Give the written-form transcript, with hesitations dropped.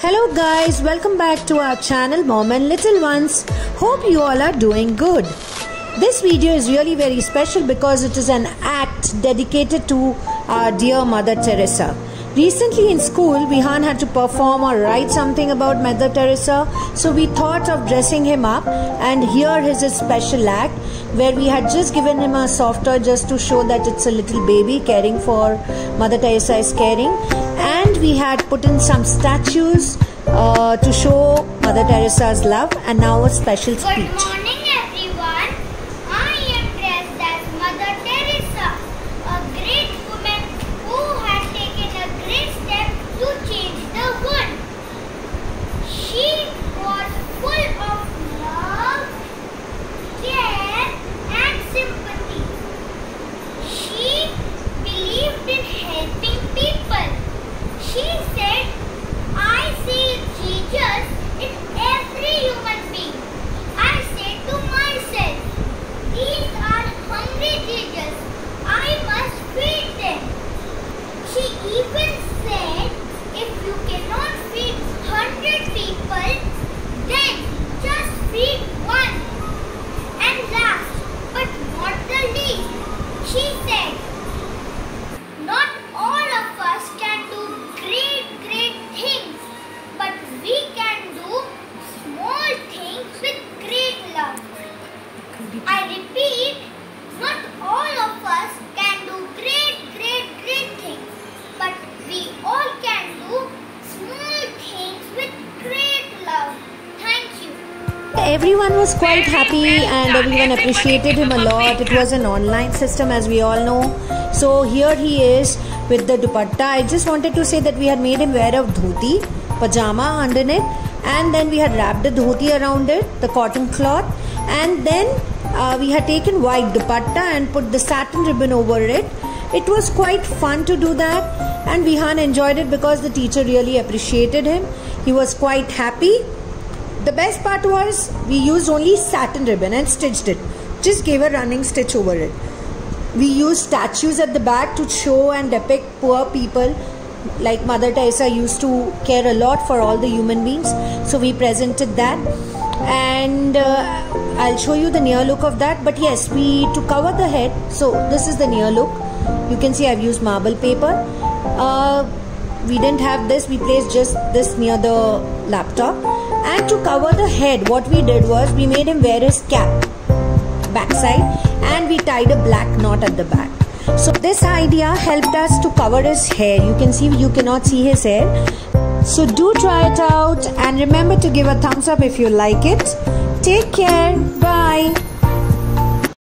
Hello guys, welcome back to our channel Mom and Little Ones. Hope you all are doing good. This video is really very special because it is an act dedicated to our dear Mother Teresa. Recently in school, Vihan had to perform or write something about Mother Teresa, so we thought of dressing him up, and here is his special act where we had just given him a soft toy just to show that it's a little baby caring for Mother Teresa is caring, and we had put in some statues to show Mother Teresa's love, and now a special speech. Good morning everyone. I am dressed as Mother Teresa, a great woman who has taken a great step to change the world. She was full of love, care and sympathy. She believed in helping people. She said, I see Jesus in every human being. I say to myself, these are hungry Jesus. I must feed them. She even said, if you cannot feed 100 people, then just feed one. And last but not the least, she said, not all of us can do great things, but we can do small things with great love. I repeat, not all of us can do great things, but we all can do small things with great love. Thank you. Everyone was quite happy and everyone appreciated him a lot. It was an online system, as we all know. So here he is with the dupatta. I just wanted to say that we had made him wear a dhoti, pajama underneath, and then we had wrapped the dhoti around it, the cotton cloth, and then we had taken white dupatta and put the satin ribbon over it. It was quite fun to do that, and Vihan enjoyed it because the teacher really appreciated him. He was quite happy. The best part was we used only satin ribbon and stitched it. Just gave a running stitch over it. We used statues at the back to show and depict poor people. Like Mother Teresa used to care a lot for all the human beings. So we presented that. And I'll show you the near look of that. But yes, to cover the head. So this is the near look. You can see I've used marble paper. We didn't have this. We placed just this near the laptop. And to cover the head, what we did was we made him wear his cap backside, and we tied a black knot at the back. So this idea helped us to cover his hair. You can see, you cannot see his hair. So do try it out, and remember to give a thumbs up if you like it. Take care. Bye.